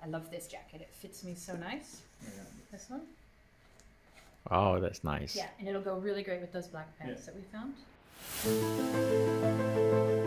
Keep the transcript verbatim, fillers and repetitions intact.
I love this jacket. It fits me so nice. Yeah. This one. Oh, that's nice. Yeah, and it'll go really great with those black pants Yeah. that we found.